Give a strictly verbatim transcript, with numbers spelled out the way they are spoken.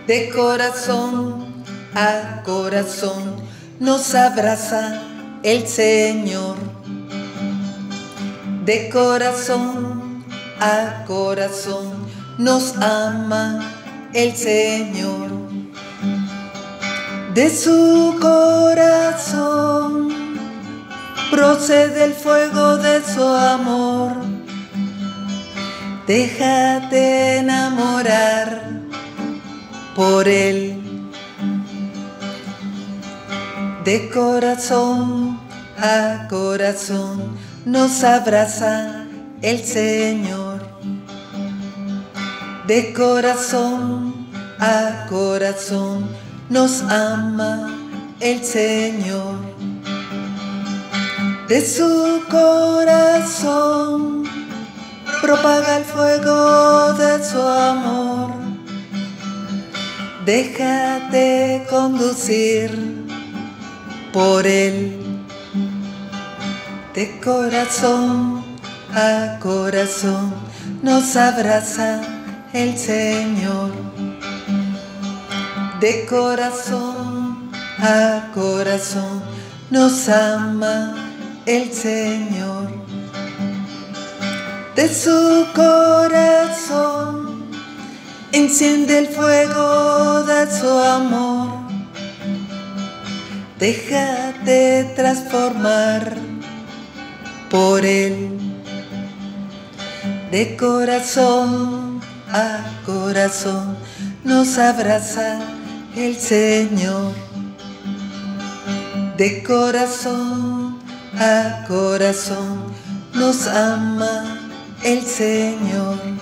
De corazón a corazón nos abraza el Señor. De corazón a corazón nos ama el Señor. De su corazón procede el fuego de su amor. Déjate enamorar por Él. De corazón a corazón nos abraza el Señor. De corazón a corazón nos ama el Señor. De su corazón propaga el fuego de su amor. Déjate conducir por Él. De corazón a corazón nos abraza el Señor. De corazón a corazón nos ama el Señor. De su corazón enciende el fuego de su amor. Déjate transformar por Él. De corazón a corazón nos abraza el Señor. De corazón a corazón nos ama el Señor.